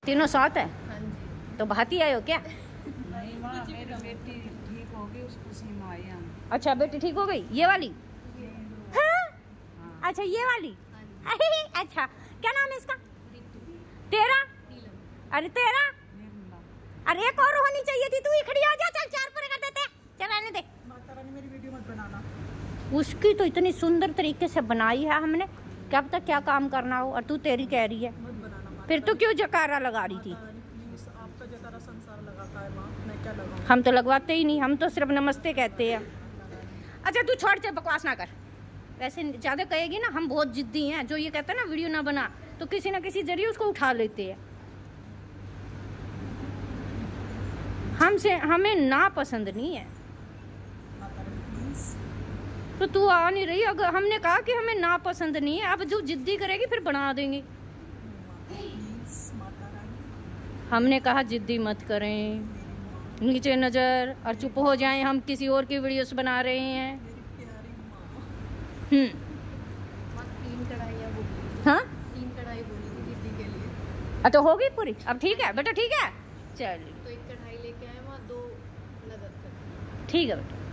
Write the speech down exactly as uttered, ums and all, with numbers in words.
तीनों साथ है? हाँ जी। तो भाती आए हो क्या? नहीं माँ, मेरी बेटी ठीक हो गई, उसको सीमा आई हम। अच्छा बेटी ठीक हो गई, ये वाली? हाँ? अच्छा ये वाली? अच्छा क्या नाम है इसका? तेरा? अरे तेरा? अरे एक और होनी चाहिए थी, तू खड़ी आ जा। चल चार पूरे कर देते, चल आने दे। माता रानी मेरी वीडियो मत बनाना। उसकी तो इतनी सुंदर तरीके से बनाई है हमने, क्या पता क्या काम करना हो, और तू तेरी कह रही है। मत बनाना। फिर तो क्यों जकारा लगा रही थी? प्लीज, आपका जतारा संसार लगाता है माँ, मैं क्या लगाऊं? हम तो लगवाते ही नहीं, हम तो सिर्फ नमस्ते कहते हैं। अच्छा तू छोड़, से बकवास ना कर। वैसे ज़्यादा कहेगी ना, हम बहुत जिद्दी हैं। जो ये कहता है ना वीडियो ना बना, तो किसी ना किसी जरिए उसको उठा लेते हैं। हमसे हमें ना पसंद नहीं है, तो तू आ नहीं रही। अगर हमने कहा कि हमें ना पसंद नहीं है, अब जो जिद्दी करेगी फिर बना देंगे। हमने कहा जिद्दी मत करें, नीचे नजर और चुप हो जाएं, हम किसी और की वीडियोस बना रहे हैं। हम्म तीन कढ़ाइयाँ बोली। हाँ तीन कढ़ाई बोली थी दीदी के लिए। अब तो हो गई पूरी, अब ठीक है बेटा, ठीक है चलिए तो एक कढ़ाई लेके आए वहाँ, दो नगद कर। ठीक है बेटा।